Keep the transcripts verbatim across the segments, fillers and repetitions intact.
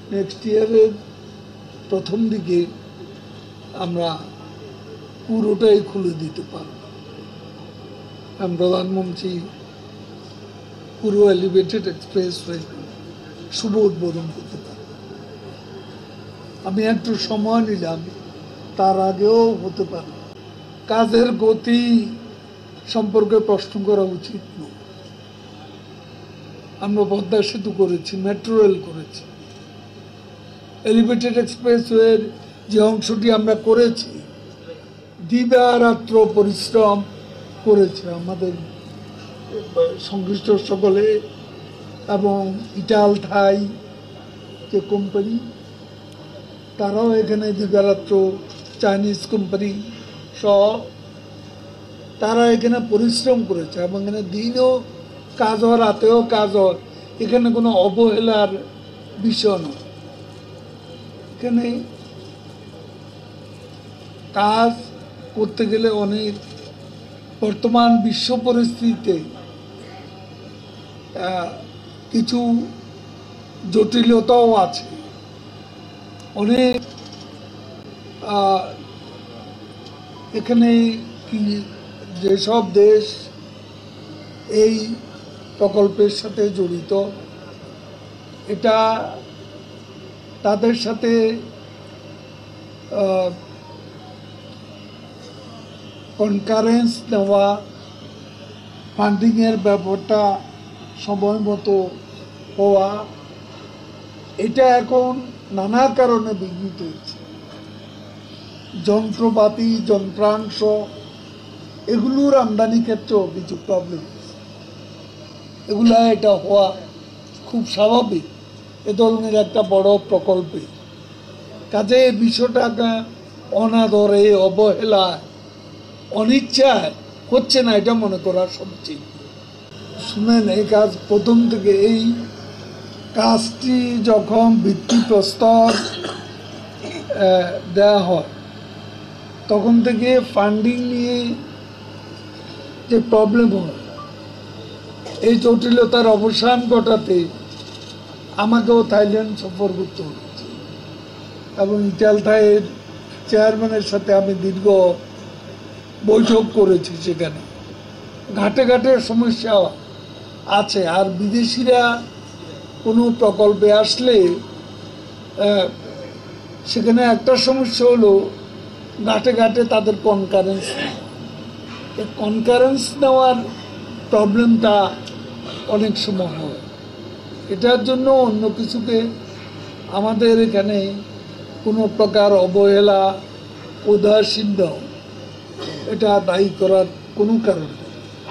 Next ইয়ারের প্রথম দিকে আমরা পুরোটাই খুলে দিতে পারব। আমি প্রধানমন্ত্রী পুরো এলিভেটেড এক্সপ্রেসওয়ে শুভ উদ্বোধন করতে পারব। আমি একটু সময় নিলাম, তার আগেও হতে পারে। কাজের গতি সম্পর্কে প্রশ্ন করা উচিত নয়। আমরা পদ্মা সেতু করেছি, মেট্রো রেল করেছি, এলিভেটেড এক্সপ্রেসওয়ের যে অংশটি আমরা করেছি দিবারাত্র পরিশ্রম করেছে আমাদের সংশ্লিষ্ট সকলে, এবং ইটাল থাই যে কোম্পানি তারাও এখানে দিবারাত্র, চাইনিজ কোম্পানি সহ তারা এখানে পরিশ্রম করেছে এবং এখানে দিনও কাজ হয়, রাতেও কাজ হয়। এখানে কোনো অবহেলার বিষয় নয়। এখানে কাজ করতে গেলে অনেক বর্তমান বিশ্ব পরিস্থিতিতে কিছু জটিলতাও আছে। অনেক এখানে কি যেসব দেশ এই প্রকল্পের সাথে জড়িত, এটা তাদের সাথে কনকারেন্স নেওয়া, ফান্ডিংয়ের ব্যাপারটা সময় মতো হওয়া, এটা এখন নানা কারণে বিঘ্নিত হচ্ছে। যন্ত্রপাতি, যন্ত্রাংশ এগুলোর আমদানি ক্ষেত্রেও কিছু প্রবলেম, এগুলা এটা হওয়া খুব স্বাভাবিক এ ধরনের একটা বড় প্রকল্পে। কাজে এই বিষয়টাকে অনাদরে, অবহেলায়, অনিচ্ছায় হচ্ছে না এটা মনে করা সবচেয়ে। শুনেন, এই কাজ প্রথম থেকে, এই কাজটি যখন ভিত্তিপ্রস্তর দেওয়া হয় তখন থেকে ফান্ডিং নিয়ে যে প্রবলেম হয়, এই জটিলতার অবসান ঘটাতে আমাকেও থাইল্যান্ড সফর করতে হচ্ছে এবং ইটাল থাইয়ের চেয়ারম্যানের সাথে আমি দীর্ঘ বৈঠক করেছি। সেখানে ঘাটে ঘাটে সমস্যা আছে। আর বিদেশিরা কোনো প্রকল্পে আসলে সেখানে একটা সমস্যা হলো ঘাটে ঘাটে তাদের কনকারেন্স, কনকারেন্স নেওয়ার প্রবলেমটা অনেক সময় হয়। এটার জন্য অন্য কিছুকে আমাদের এখানে কোনো প্রকার অবহেলা, উদাসীন্য এটা দায়ী করার কোনো কারণ নেই।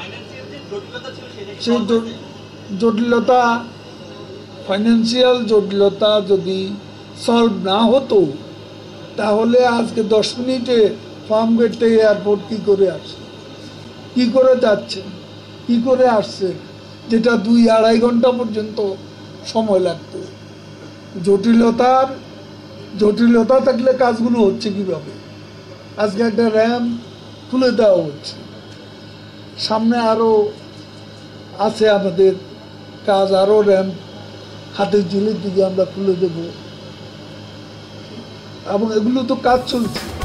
সেই জটিলতা, ফাইন্যান্সিয়াল জটিলতা যদি সলভ না হতো তাহলে আজকে দশ মিনিটে ফার্ম গেট থেকে এয়ারপোর্ট কী করে আসে, কী করে যাচ্ছেন, কী করে আসছে, যেটা দুই আড়াই ঘন্টা পর্যন্ত সময় লাগত। জটিলতার জটিলতা থাকলে কাজগুলো হচ্ছে কীভাবে? আজকে একটা র্যাম খুলে দেওয়া হচ্ছে, সামনে আরও আছে আমাদের কাজ, আরও র্যাম হাতের ঝিলের দিকে আমরা খুলে দেব, এবং এগুলো তো কাজ চলছে।